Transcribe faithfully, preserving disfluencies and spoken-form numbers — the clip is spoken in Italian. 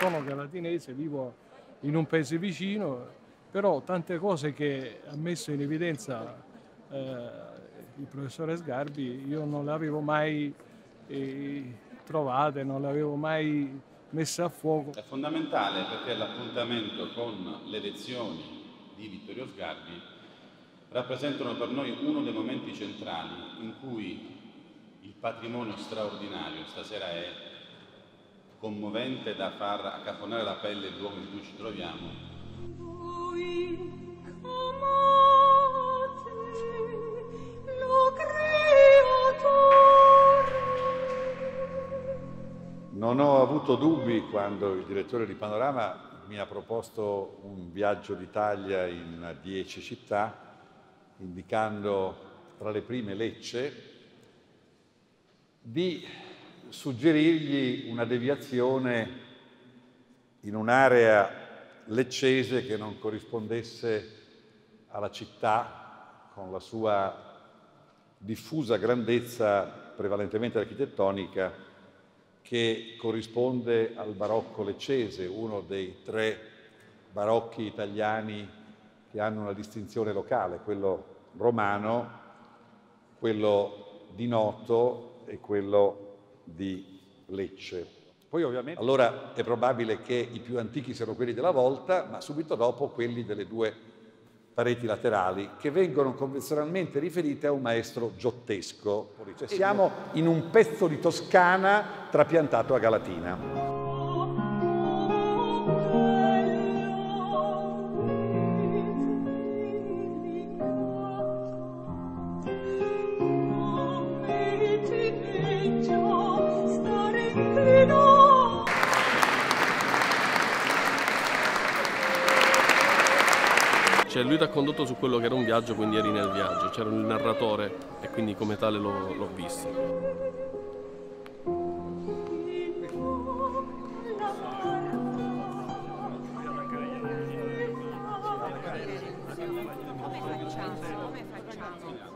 sono galatinese, vivo in un paese vicino, però tante cose che ha messo in evidenza eh, il professore Sgarbi io non le avevo mai eh, trovate, non le avevo mai messe a fuoco. È fondamentale perché l'appuntamento con le lezioni di Vittorio Sgarbi rappresentano per noi uno dei momenti centrali in cui il patrimonio straordinario, stasera è commovente da far accapponare la pelle il luogo in cui ci troviamo. Non ho avuto dubbi quando il direttore di Panorama mi ha proposto un viaggio d'Italia in dieci città, indicando tra le prime Lecce, di suggerirgli una deviazione in un'area leccese che non corrispondesse alla città con la sua diffusa grandezza prevalentemente architettonica che corrisponde al barocco leccese, uno dei tre barocchi italiani che hanno una distinzione locale, quello romano, quello di Noto e quello di Lecce. Poi ovviamente, allora è probabile che i più antichi siano quelli della volta, ma subito dopo quelli delle due pareti laterali, che vengono convenzionalmente riferite a un maestro giottesco. Cioè, siamo in un pezzo di Toscana trapiantato a Galatina. Cioè lui ti ha condotto su quello che era un viaggio, quindi eri nel viaggio, c'era il narratore e quindi come tale l'ho visto. Come facciamo? Come facciamo?